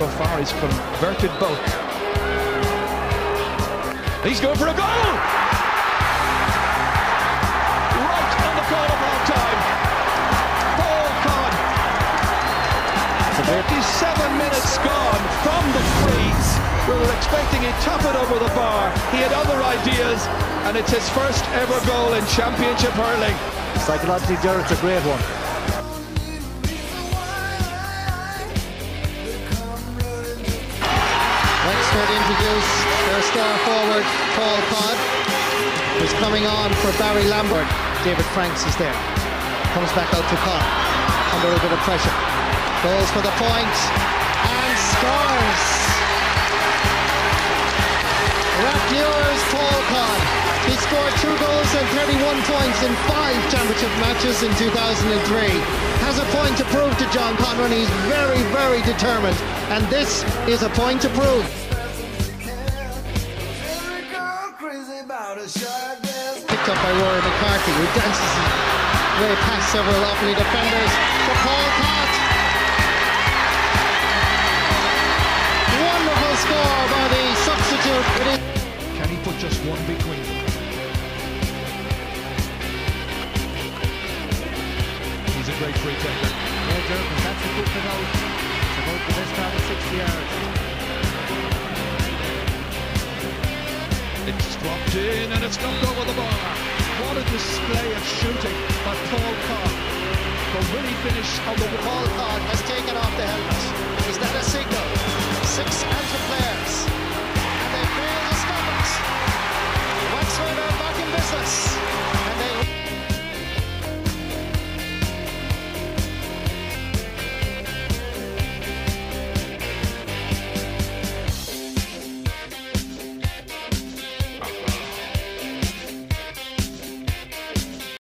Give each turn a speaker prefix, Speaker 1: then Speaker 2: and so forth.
Speaker 1: So far he's converted both. He's going for a goal! Right on the call of half-time. Paul Codd. 57 minutes gone from the freeze. We were expecting he'd tap it over the bar. He had other ideas, and it's his first ever goal in Championship hurling.
Speaker 2: Psychologically, Jarrett's a great one.
Speaker 3: Wexford introduce their star forward, Paul Codd, who's coming on for Barry Lambert. David Franks is there. Comes back out to Codd, under a bit of pressure. Goes for the point, and scores! Rapmure's Paul Codd. He scored 2 goals and 31 points in 5 championship matches in 2003. Has a point to prove to John Conran. He's very, very determined. And this is a point to prove. Picked up by Rory McCarthy, who dances his way past several Offaly defenders for Paul Codd. Wonderful score by the substitute.
Speaker 1: Can he put just one between them? He's a great free taker.
Speaker 2: Yeah, Jeremy, that's a good to know. It's about the best part of 60 yards.
Speaker 1: It's dropped in and it's knocked over the bar. What a display of shooting by Paul Codd. But will he finish on the wall?
Speaker 3: Paul Codd has taken off the helmet. Is that a signal? 6 Antrim players. And they fail to stop it. Wexford are back in business. And they